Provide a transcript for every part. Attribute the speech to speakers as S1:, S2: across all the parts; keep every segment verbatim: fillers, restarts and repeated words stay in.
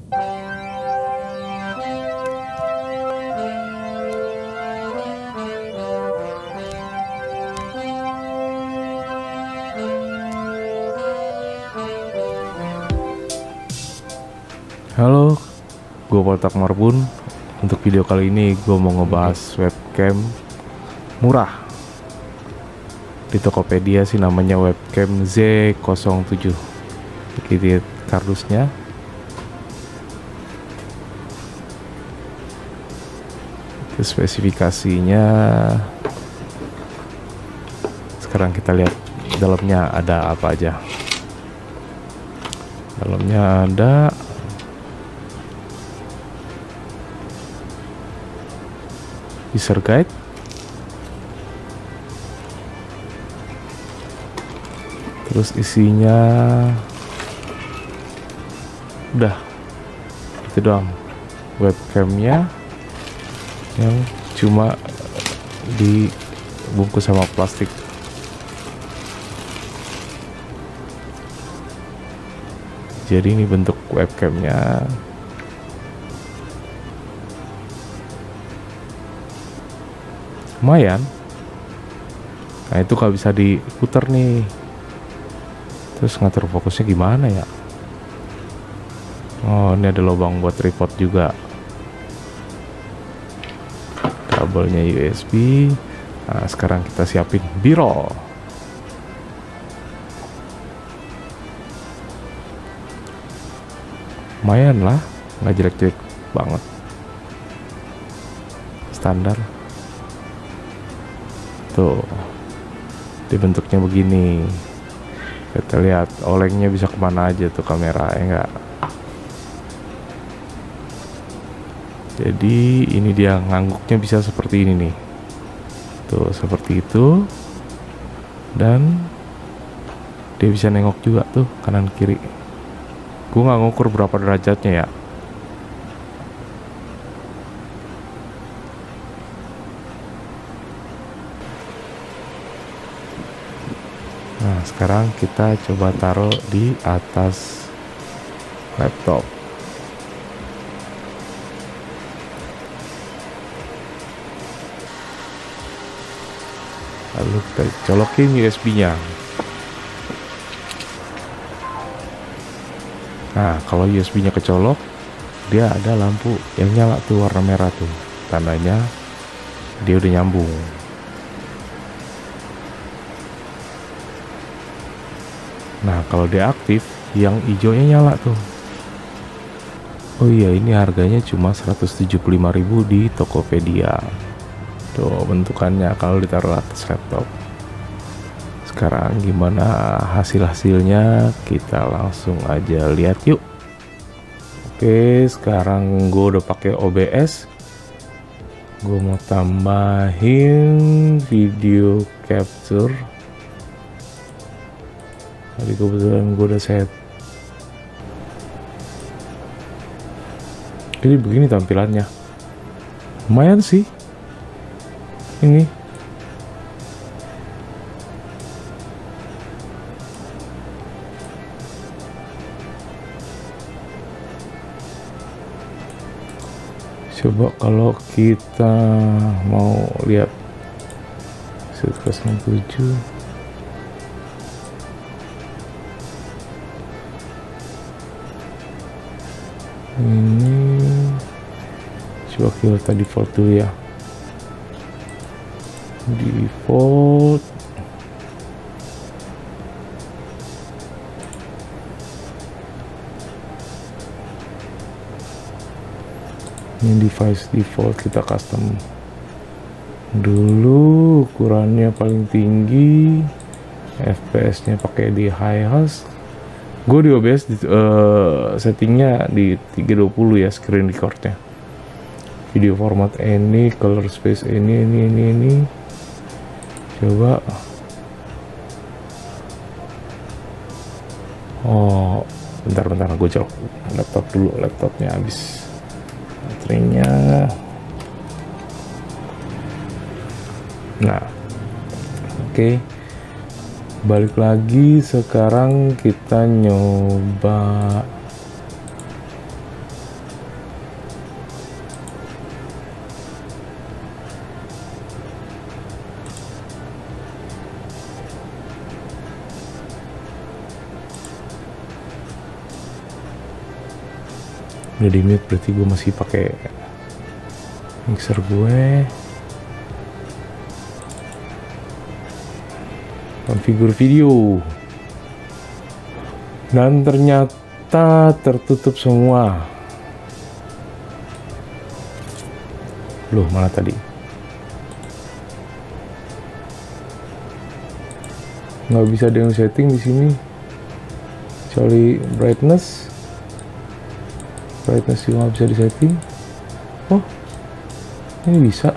S1: Halo, gue Poltak Marbun. Untuk video kali ini gue mau ngebahas webcam murah. Di Tokopedia sih namanya webcam Z nol tujuh. Kita lihat kardusnya. Itu spesifikasinya. Sekarang kita lihat dalamnya ada apa aja. Dalamnya ada user guide, terus isinya udah itu doang, webcamnya yang cuma dibungkus sama plastik. Jadi ini bentuk webcamnya. Lumayan. Nah itu kalau bisa diputar nih, terus ngatur fokusnya gimana ya? Oh ini ada lubang buat tripod juga, kabelnya U S B. Nah sekarang kita siapin B-roll. Lumayan lah, nggak jelek-jelek banget, standar. Tuh, dibentuknya begini. Kita lihat olengnya bisa kemana aja tuh kamera, ya enggak? Jadi ini dia ngangguknya bisa seperti ini nih. Tuh seperti itu. Dan dia bisa nengok juga tuh kanan kiri. Gue nggak ngukur berapa derajatnya ya. Nah sekarang kita coba taruh di atas laptop. Lalu kita colokin U S B-nya. Nah kalau U S B-nya kecolok, dia ada lampu yang nyala tuh warna merah tuh, tandanya dia udah nyambung. Nah kalau dia aktif, yang hijaunya nyala tuh. Oh iya, ini harganya cuma seratus tujuh puluh lima ribu di Tokopedia. Tuh bentukannya kalau ditaruh atas laptop. Sekarang gimana hasil-hasilnya, kita langsung aja lihat yuk. Oke, sekarang gue udah pakai O B S. Gue mau tambahin video capture. Tadi kebetulan gue udah set. Jadi begini tampilannya. Lumayan sih. Ini. Coba kalau kita mau lihat Z nol tujuh. Ini coba kita default dulu ya, default. Ini device default, kita custom dulu, ukurannya paling tinggi, F P S nya pakai di highest. Gue di O B S uh, settingnya di tiga dua puluh ya, screen recordnya. Video format ini, color space ini, ini, ini, ini. Coba. Oh, bentar-bentar, gue colok laptop dulu, laptopnya habis baterainya. Nah, oke. Okay. Balik lagi, sekarang kita nyoba Udah di mute, berarti gue masih pakai mixer gue. Konfigur video. Dan ternyata tertutup semua. Loh, mana tadi? Nggak bisa ada yang setting di sini. Kecuali brightness. Brightness juga nggak bisa disetting. Oh, ini bisa.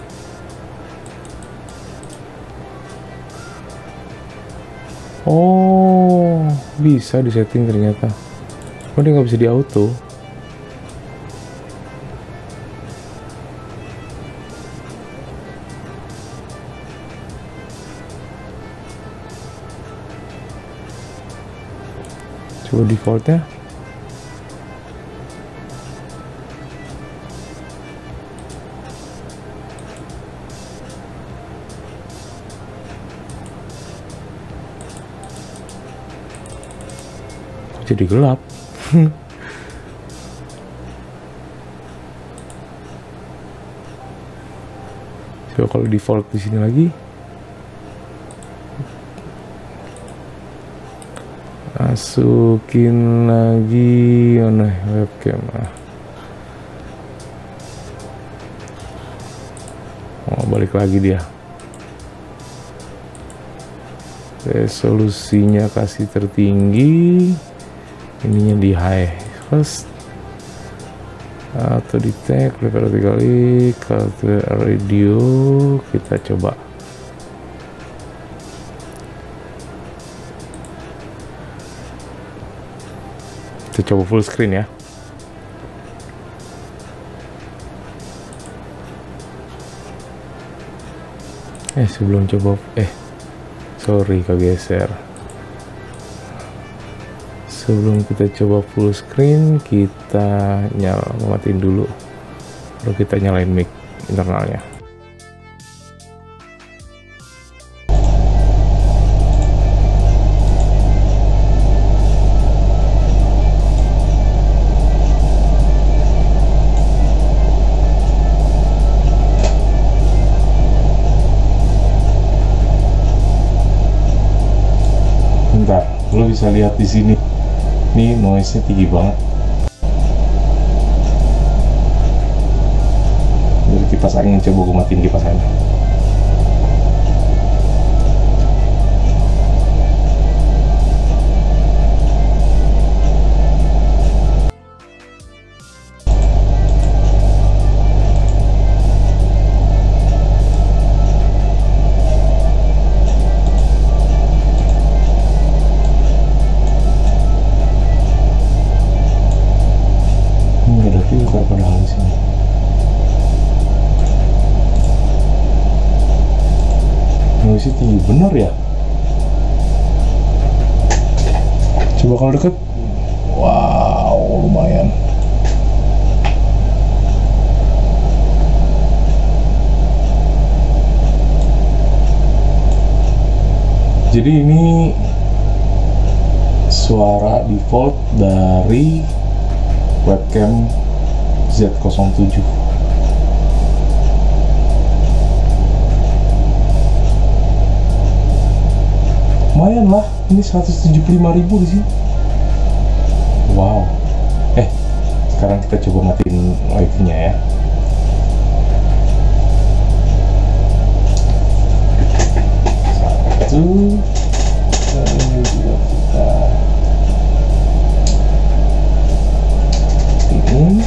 S1: Oh, bisa disetting ternyata. Oh, dia nggak bisa di auto. Coba defaultnya. Jadi gelap. Coba kalau default di sini lagi. Masukin lagi mana webcam. Oh, balik lagi dia. Resolusinya kasih tertinggi. Ininya di high first atau di tag level tiga kali. Kalau radio kita coba kita coba full screen ya. Eh sebelum coba eh sorry kegeser. Sebelum kita coba full screen, kita nyala matiin dulu, lalu kita nyalain mic internalnya. Bentar, lo bisa lihat di sini. Ini noise-nya tinggi banget. Dari kipas angin, coba gue matiin kipas angin. Filter padahal di sini. Noise tinggi bener ya. Coba kalau deket, wow lumayan. Jadi ini suara default dari webcam Z nol tujuh. Lumayan lah, ini seratus tujuh puluh lima ribu di sini. Wow. Eh, sekarang kita coba matiin wifi-nya ya. Satu, dan juga kita ini.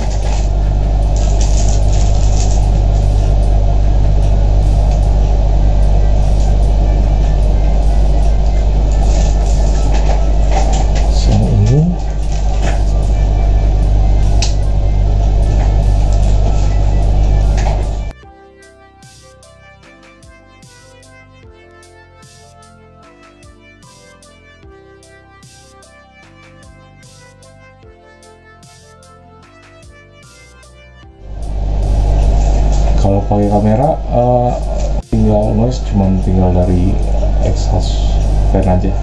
S1: Kalau pakai kamera uh, tinggal noise cuman tinggal dari exhaust fan aja.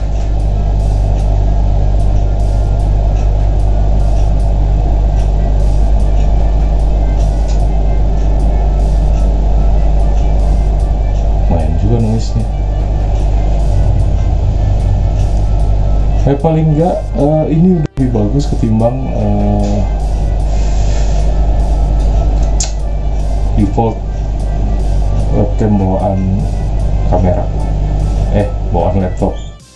S1: Eh paling enggak uh, ini lebih bagus ketimbang uh, default webcam bawaan kamera, eh bawaan laptop.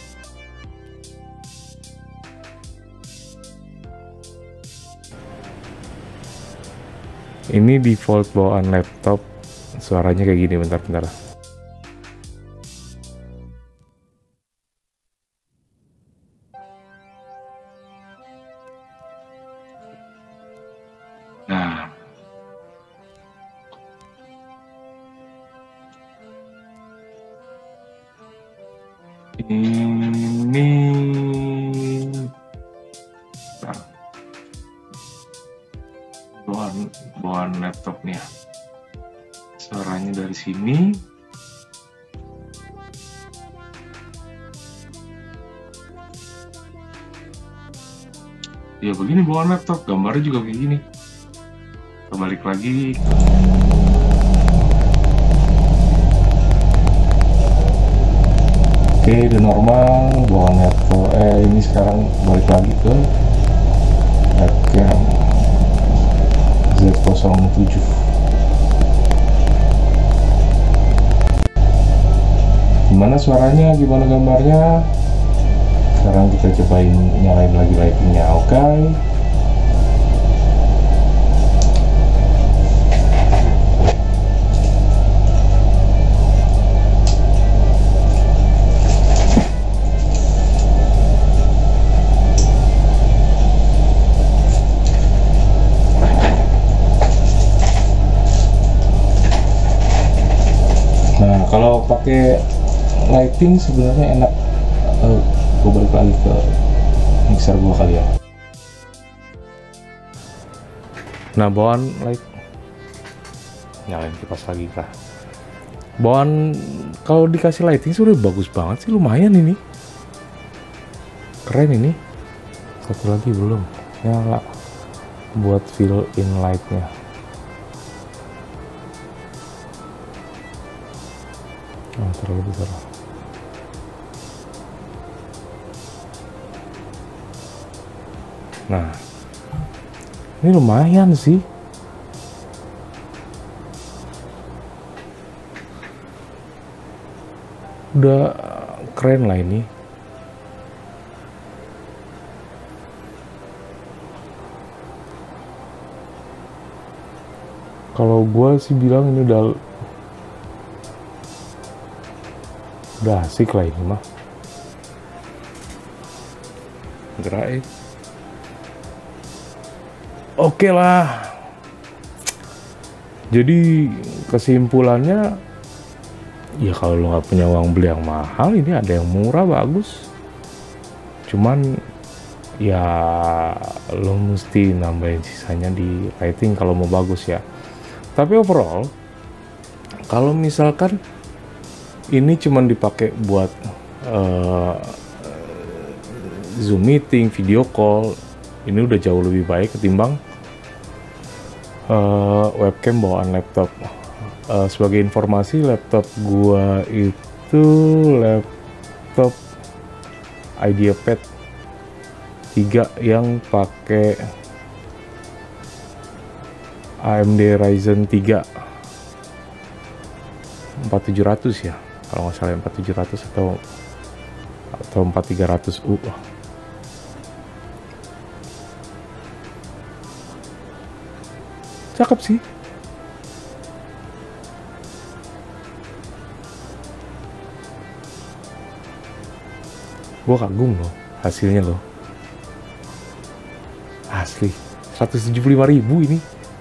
S1: Ini default bawaan laptop, suaranya kayak gini, bentar-bentar. Nah, ini nah, bawaan bawaan laptopnya, suaranya dari sini. Ya begini bawaan laptop, gambarnya juga begini. Balik lagi. Oke, udah normal bawaan laptop. Eh ini sekarang balik lagi ke webcam Z nol tujuh. Gimana suaranya, gimana gambarnya? Sekarang kita cobain nyalain lagi lightingnya. Oke, okay. Nah, kalau pakai lighting sebenarnya enak. Uh, gue balik lagi ke mixer gue kali ya. Nah, bawaan light, nyalain kipas lagi kah? Bawaan kalau dikasih lighting sudah bagus banget sih, lumayan ini. Keren ini. Satu lagi belum nyala buat fill in lightnya. Oh, terlalu besar. Nah, ini lumayan sih. Udah keren lah ini. Kalau gue sih bilang ini udah udah asik lah ini mah. Gerak eh. Oke lah. Jadi kesimpulannya, ya kalau lo nggak punya uang beli yang mahal, ini ada yang murah bagus. Cuman ya lo mesti nambahin sisanya di lighting kalau mau bagus ya. Tapi overall, kalau misalkan ini cuman dipakai buat uh, Zoom meeting, video call, ini udah jauh lebih baik ketimbang uh, webcam bawaan laptop. Uh, sebagai informasi, laptop gua itu laptop IdeaPad tiga yang pakai A M D Ryzen tiga empat tujuh ratus ya, kalau nggak salah empat tujuh ratus atau atau empat tiga ratus U. Cakep sih. Gua kagum loh hasilnya loh. Asli seratus tujuh puluh lima ribu ini.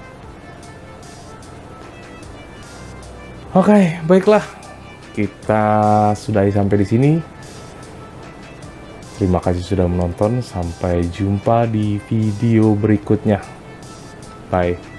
S1: Oke, okay, baiklah. Kita sudahi sampai di sini. Terima kasih sudah menonton. Sampai jumpa di video berikutnya. Bye.